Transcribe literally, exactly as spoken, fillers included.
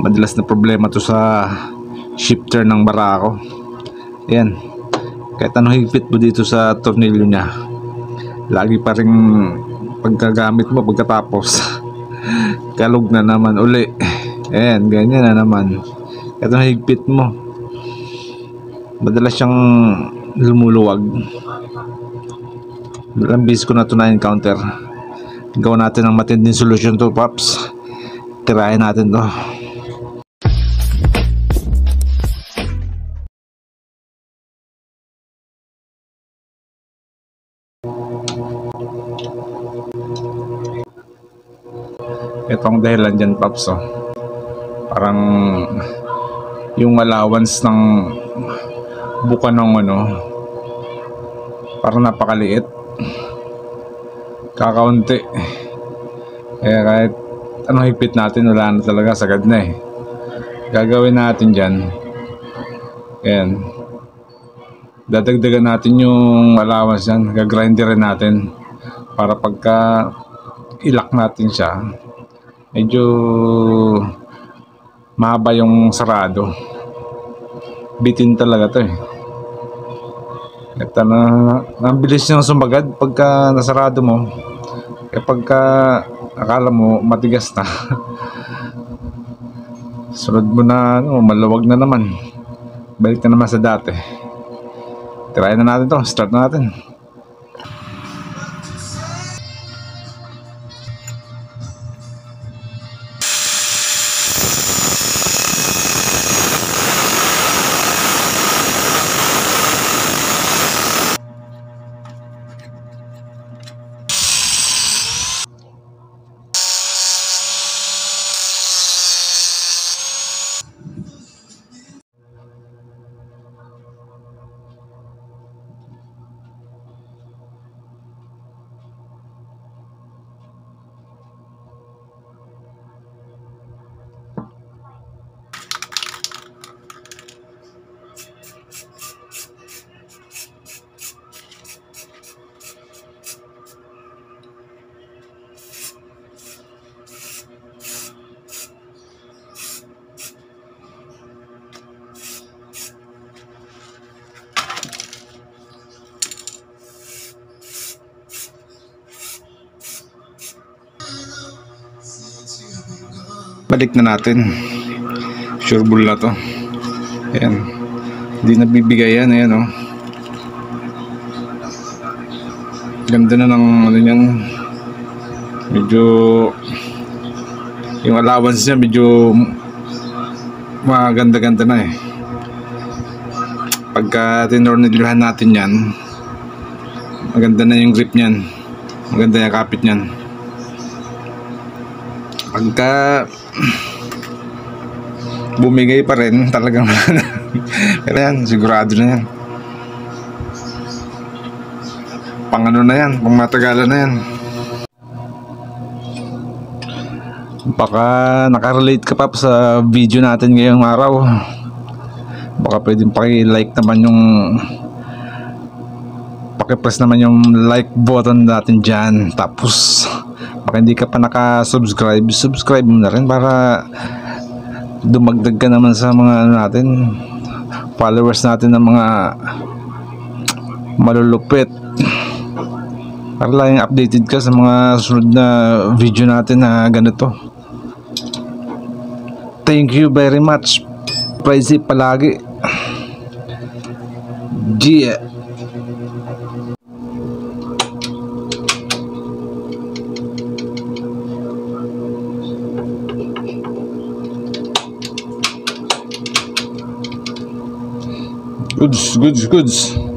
Madalas na problema to sa shifter ng barako. Ayan, kahit anong higpit mo dito sa tornilyo nya, lagi pa rin pagkagamit mo pagkatapos kalog na naman uli. Ayan, ganyan na naman. Kahit anong higpit mo, madalas siyang lumuluwag. Ilang beses ko na ito na-encounter. Gawa natin ang matinding solusyon to, Paps. Tirahin natin to. Ito ang dahilan dyan, Paps. Oh. Parang yung allowance ng buka ng ano, parang napakaliit, kakaunti. Kaya kahit anong higpit natin, wala na talaga, sagad na eh. Gagawin natin dyan, ayan, dadagdagan natin yung allowance dyan, gagrinderin natin para pagka ilak natin siya, medyo mahaba yung sarado. Bitin talaga to eh. Ito na, ang bilis niyang sumagad pagka nasarado mo. Kaya pagka akala mo matigas na, sunod mo na, ano, maluwag na naman. Balik na naman sa dati. Try na natin to, start na natin. Balik na natin. Sure bull na to. Ayan, hindi nabibigay yan. Ayan o, oh. Ganda na ng ano yan. Medyo yung allowance niya medyo maganda-ganda na eh. Pagka tinornilyohan natin yan, maganda na yung grip nyan, maganda yung kapit nyan. Pagka bumigay pa rin talagang pero yan, sigurado na yan, pang ano na yan, pang matagalan na yan. Baka nakarelate ka pa sa video natin ngayong araw. Baka pwedeng paki-like naman yung paki-press naman yung like button natin dyan. Tapos baka hindi ka pa naka-subscribe, subscribe mo na rin para dumagdag ka naman sa mga ano natin, followers natin ng mga malulupit, para lang updated ka sa mga sunod na video natin na ganito. Thank you very much. Praise it palagi. Yeah. Goods, goods, goods.